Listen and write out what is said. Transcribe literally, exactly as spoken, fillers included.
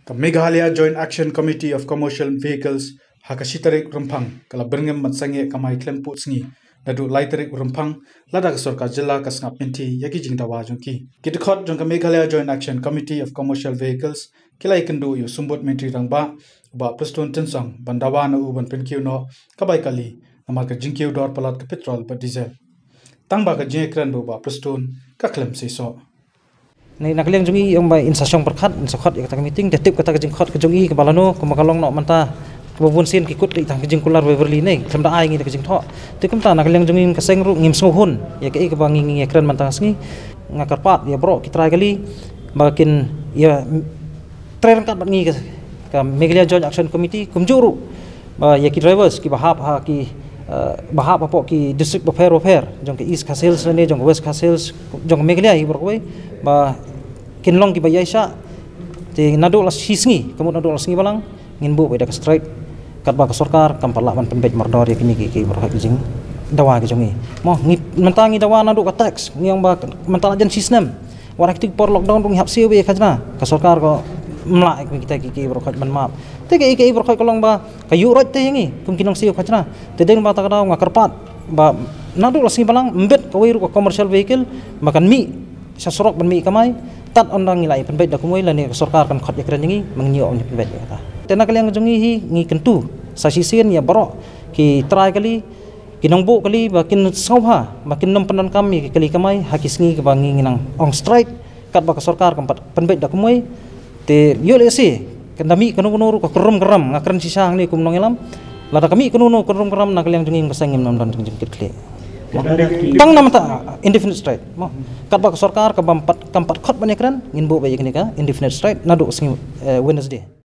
Meghalaya Joint Action Committee of Commercial Vehicles Hakashitarik Rumpang kala Birmingham Matsange Kamai Klempu Sngi Nadu Laitarik Rumpang Ladak Sorka Jilla Kasngap Pinti Yaki Jingdawa Jungki Kitkot Jungka Meghalaya Joint Action Committee of Commercial Vehicles Kila Ikendu Yu Sumbut Mentri Rangba Ba Prestun Tensong Bandawa na Uban Pinkiu no Kabai Kali Namal ka Jingkiu Dor Palat ka Petrol ba Diesel Tangba ka Jingekran Ba Prestun ka Klem Siso Nei nakaliang jungi yang ba insasong perkhat insakhat ya kata meeting tetip kata kajing khat kajungi ke balano ke makalong no manta kebubun sin kikut li tang kajing kular Beverly nei kemda ai ngi kajing tho te kemta nakaliang jungi kaseng ru ngim sohun ya ke ke bangi ngi ekran manta sngi ngakar pat ya bro kita kali makin ya tren kat ngi ka Meghalaya Joint Action Committee kumjuru ba ya ki drivers ki bahap ha ki bahap apa ki district of fair jong ke east khasils ne jong west khasils jong Meghalaya hi berkoi ba kinlong ki bayaisa te nadu las hisngi kamu nadu las ngi balang ngin bu beda straight kat ba sarkar kam parlamen pembej mardor ya kini ki ki berhak jing dawa ki jongi mo ngi mentangi dawa nadu ka tax ngiang ba mental ajen sistem warak tik por lockdown rung hap siwe khajna ka sarkar ko mlak kita ki ki berhak man map te ki ki berhak kolong ba kayu rot te ngi kum kinong siwe khajna te deng ba ta kada ngakarpat ba nadu las ngi balang embed ka wiru ka commercial vehicle makan mi sasorok ban mi kamai tat ondang ngilai penbet da kumoi lani sarkar kan khot yakran ngi mangnyo on penbet kata tena kaliang jongi hi ngi kentu sa sisien ya baro ki try kali kinongbo kali bakin sauha bakin nom panan kami kali kamai hakis ngi ka bangi nginang ong strike kat ba sarkar kan penbet da kumoi te yo le si kendami kanu kanu ka kerum keram ngakran sisang ni kum nongelam lada kami kanu no kerum keram na kaliang jongi ngasangim nom dan jengkit kle tang nama ta indefinite strike mo kat ba sarkar ka bampat kampat khot banekran ngin bo ba yekni ka indefinite strike nadu Wednesday